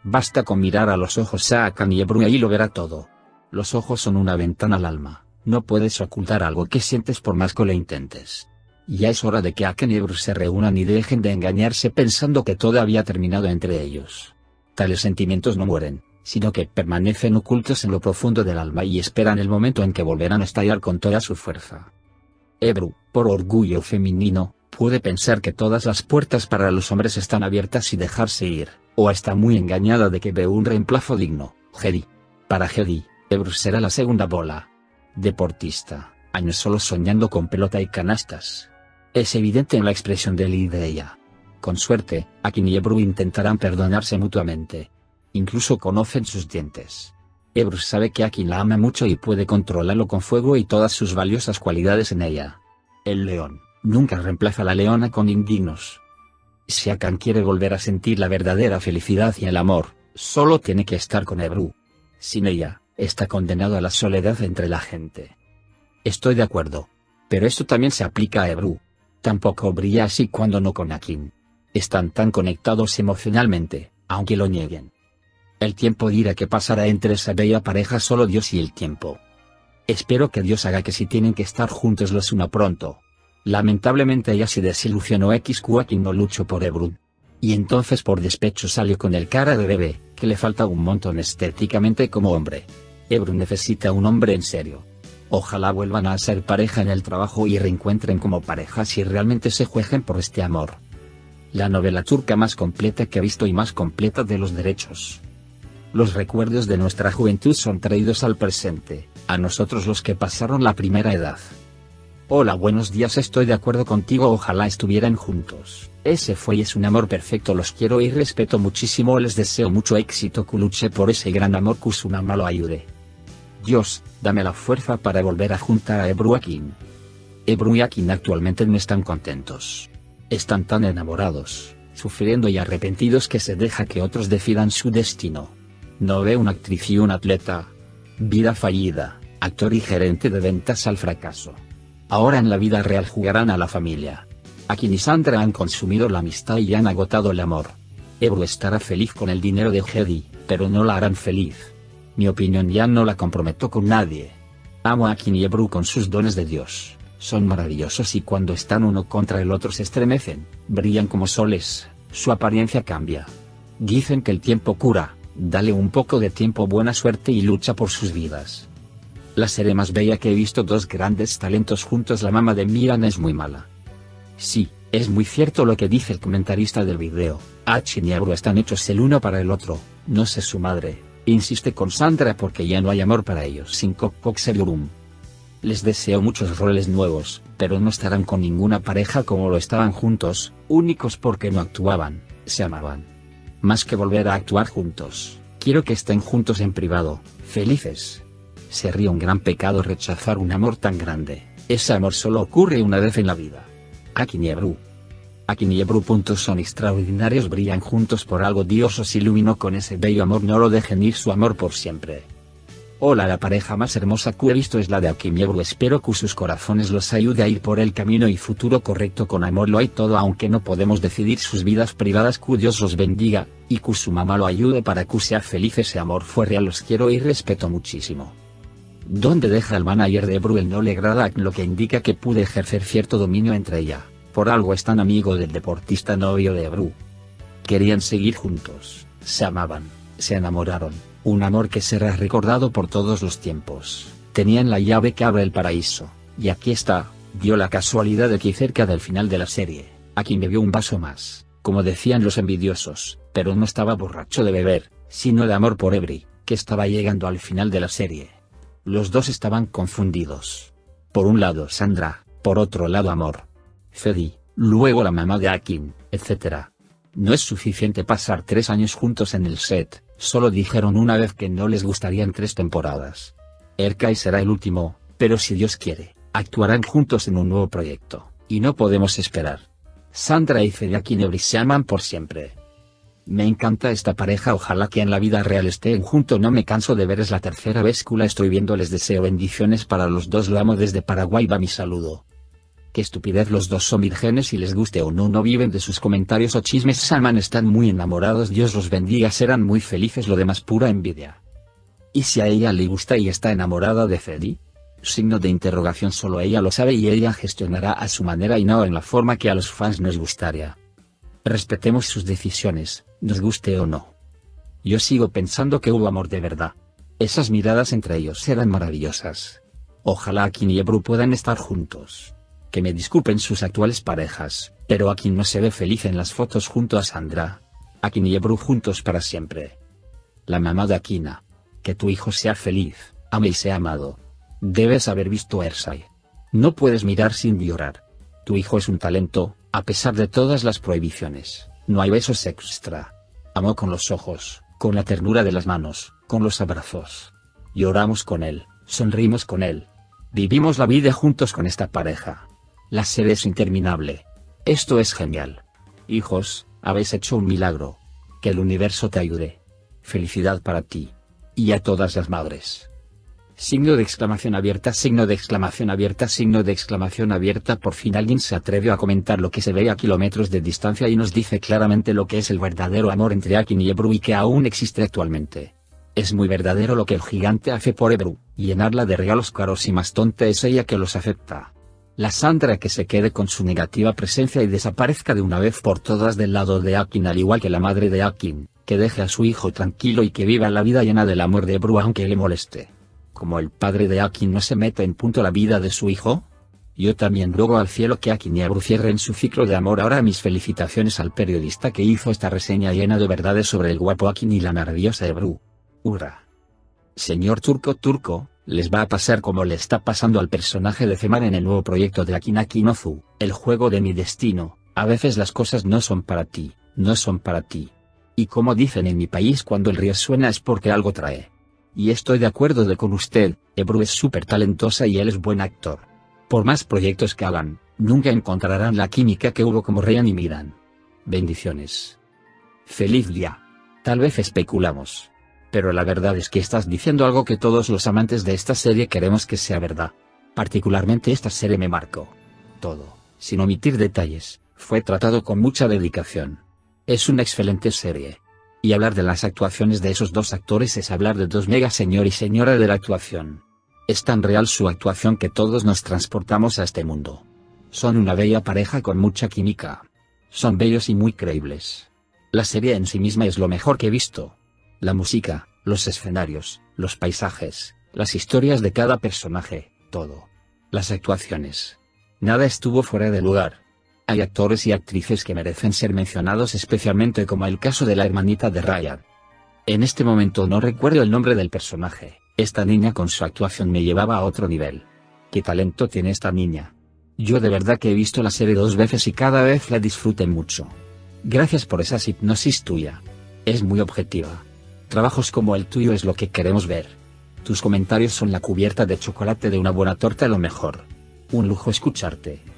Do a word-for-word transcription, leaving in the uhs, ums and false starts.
Basta con mirar a los ojos a Akan y Ebru y ahí lo verá todo. Los ojos son una ventana al alma, no puedes ocultar algo que sientes por más que lo intentes. Ya es hora de que Akan y Ebru se reúnan y dejen de engañarse pensando que todo había terminado entre ellos. Tales sentimientos no mueren, sino que permanecen ocultos en lo profundo del alma y esperan el momento en que volverán a estallar con toda su fuerza. Ebru, por orgullo femenino, puede pensar que todas las puertas para los hombres están abiertas y dejarse ir, o está muy engañada de que ve un reemplazo digno, Jedi. Para Jedi, Ebru será la segunda bola. Deportista, años solo soñando con pelota y canastas. Es evidente en la expresión de él y de ella. Con suerte, Akin y Ebru intentarán perdonarse mutuamente. Incluso conocen sus dientes. Ebru sabe que Akin la ama mucho y puede controlarlo con fuego y todas sus valiosas cualidades en ella. El león nunca reemplaza a la leona con indignos. Si Akan quiere volver a sentir la verdadera felicidad y el amor, solo tiene que estar con Ebru. Sin ella, está condenado a la soledad entre la gente. Estoy de acuerdo. Pero esto también se aplica a Ebru. Tampoco brilla así cuando no con Akin. Están tan conectados emocionalmente, aunque lo nieguen. El tiempo dirá qué pasará entre esa bella pareja, solo Dios y el tiempo. Espero que Dios haga que si tienen que estar juntos los una pronto. Lamentablemente ella se desilusionó xq Akin no luchó por Ebru. Y entonces por despecho salió con el cara de bebé, que le falta un montón estéticamente como hombre. Ebru necesita un hombre en serio. Ojalá vuelvan a ser pareja en el trabajo y reencuentren como parejas y realmente se jueguen por este amor. La novela turca más completa que he visto y más completa de los derechos. Los recuerdos de nuestra juventud son traídos al presente, a nosotros los que pasaron la primera edad. Hola, buenos días, estoy de acuerdo contigo, ojalá estuvieran juntos. Ese fue y es un amor perfecto, los quiero y respeto muchísimo, les deseo mucho éxito, que luche por ese gran amor, Kusuma lo ayude. Dios, dame la fuerza para volver a juntar a Ebru y Akin. Ebru y Akin actualmente no están contentos. Están tan enamorados, sufriendo y arrepentidos que se deja que otros decidan su destino. No ve una actriz y un atleta. Vida fallida, actor y gerente de ventas al fracaso. Ahora en la vida real jugarán a la familia. Akin y Sandra han consumido la amistad y han agotado el amor. Ebru estará feliz con el dinero de Jedi, pero no la harán feliz. Mi opinión ya no la comprometo con nadie. Amo a Akin y Ebru con sus dones de Dios. Son maravillosos y cuando están uno contra el otro se estremecen, brillan como soles, su apariencia cambia. Dicen que el tiempo cura, dale un poco de tiempo, buena suerte y lucha por sus vidas. La serie más bella que he visto, dos grandes talentos juntos, la mamá de Miran es muy mala. Sí, es muy cierto lo que dice el comentarista del video, Akin y Ebru están hechos el uno para el otro, no sé su madre. Insiste con Sandra porque ya no hay amor para ellos sin Kokokselurum. Les deseo muchos roles nuevos, pero no estarán con ninguna pareja como lo estaban juntos, únicos porque no actuaban, se amaban. Más que volver a actuar juntos, quiero que estén juntos en privado, felices. Sería un gran pecado rechazar un amor tan grande, ese amor solo ocurre una vez en la vida. Akin y Ebru. Akin y Ebru son extraordinarios, brillan juntos por algo, Dios os iluminó con ese bello amor, no lo dejen ir su amor por siempre. Hola, la pareja más hermosa que he visto es la de Akin y Ebru, espero que sus corazones los ayude a ir por el camino y futuro correcto, con amor lo hay todo aunque no podemos decidir sus vidas privadas, que Dios los bendiga, y que su mamá lo ayude para que sea feliz, ese amor fue real, los quiero y respeto muchísimo. ¿Dónde deja el manager de Ebru? Él no le agrada, lo que indica que pude ejercer cierto dominio entre ella. Por algo es tan amigo del deportista novio de Ebru. Querían seguir juntos, se amaban, se enamoraron, un amor que será recordado por todos los tiempos. Tenían la llave que abre el paraíso, y aquí está. Dio la casualidad de que cerca del final de la serie, Akin bebió un vaso más, como decían los envidiosos, pero no estaba borracho de beber, sino de amor por Ebru, que estaba llegando al final de la serie. Los dos estaban confundidos. Por un lado Sandra, por otro lado amor. Jedi, luego la mamá de Akin, etcétera. No es suficiente pasar tres años juntos en el set, solo dijeron una vez que no les gustarían tres temporadas. Erkai será el último, pero si Dios quiere, actuarán juntos en un nuevo proyecto, y no podemos esperar. Sandra y Jedi, Akin y Ebru se aman por siempre. Me encanta esta pareja, ojalá que en la vida real estén juntos, no me canso de ver, es la tercera vez que la estoy viendo, les deseo bendiciones para los dos, lo amo desde Paraguay, va mi saludo. Qué estupidez, los dos son vírgenes y les guste o no no viven de sus comentarios o chismes. Salman están muy enamorados, Dios los bendiga, serán muy felices, lo demás pura envidia. ¿Y si a ella le gusta y está enamorada de Freddy? Signo de interrogación, solo ella lo sabe y ella gestionará a su manera y no en la forma que a los fans nos gustaría. Respetemos sus decisiones, nos guste o no. Yo sigo pensando que hubo amor de verdad. Esas miradas entre ellos eran maravillosas. Ojalá Akin y Ebru puedan estar juntos. Que me disculpen sus actuales parejas, pero Akin no se ve feliz en las fotos junto a Sandra. Akin y Ebru juntos para siempre. La mamá de Akina. Que tu hijo sea feliz, ame y sea amado. Debes haber visto Ersai. No puedes mirar sin llorar. Tu hijo es un talento, a pesar de todas las prohibiciones. No hay besos extra. Amó con los ojos, con la ternura de las manos, con los abrazos. Lloramos con él, sonrimos con él. Vivimos la vida juntos con esta pareja. La serie es interminable. Esto es genial. Hijos, habéis hecho un milagro. Que el universo te ayude. Felicidad para ti. Y a todas las madres. Signo de exclamación abierta, signo de exclamación abierta, signo de exclamación abierta. Por fin alguien se atrevió a comentar lo que se ve a kilómetros de distancia y nos dice claramente lo que es el verdadero amor entre Akin y Ebru y que aún existe actualmente. Es muy verdadero lo que el gigante hace por Ebru, llenarla de regalos caros, y más tonta es ella que los acepta. La Sandra que se quede con su negativa presencia y desaparezca de una vez por todas del lado de Akin, al igual que la madre de Akin, que deje a su hijo tranquilo y que viva la vida llena del amor de Ebru aunque le moleste. Como el padre de Akin no se meta en punto la vida de su hijo. Yo también ruego al cielo que Akin y Ebru cierren su ciclo de amor. Ahora mis felicitaciones al periodista que hizo esta reseña llena de verdades sobre el guapo Akin y la maravillosa Ebru. Hurra. Señor Turco Turco, les va a pasar como le está pasando al personaje de Zeman en el nuevo proyecto de Akin Akinozu, el juego de mi destino. A veces las cosas no son para ti, no son para ti. Y como dicen en mi país, cuando el río suena es porque algo trae. Y estoy de acuerdo de con usted, Ebru es súper talentosa y él es buen actor. Por más proyectos que hagan, nunca encontrarán la química que hubo como Ryan y Miran. Bendiciones. Feliz día. Tal vez especulamos. Pero la verdad es que estás diciendo algo que todos los amantes de esta serie queremos que sea verdad. Particularmente esta serie me marcó. Todo, sin omitir detalles, fue tratado con mucha dedicación. Es una excelente serie. Y hablar de las actuaciones de esos dos actores es hablar de dos mega señor y señora de la actuación. Es tan real su actuación que todos nos transportamos a este mundo. Son una bella pareja con mucha química. Son bellos y muy creíbles. La serie en sí misma es lo mejor que he visto. La música, los escenarios, los paisajes, las historias de cada personaje, todo. Las actuaciones. Nada estuvo fuera de lugar. Hay actores y actrices que merecen ser mencionados, especialmente como el caso de la hermanita de Ryan. En este momento no recuerdo el nombre del personaje. Esta niña con su actuación me llevaba a otro nivel. ¿Qué talento tiene esta niña? Yo de verdad que he visto la serie dos veces y cada vez la disfruté mucho. Gracias por esa hipnosis tuya. Es muy objetiva. Trabajos como el tuyo es lo que queremos ver. Tus comentarios son la cubierta de chocolate de una buena torta, lo mejor. Un lujo escucharte.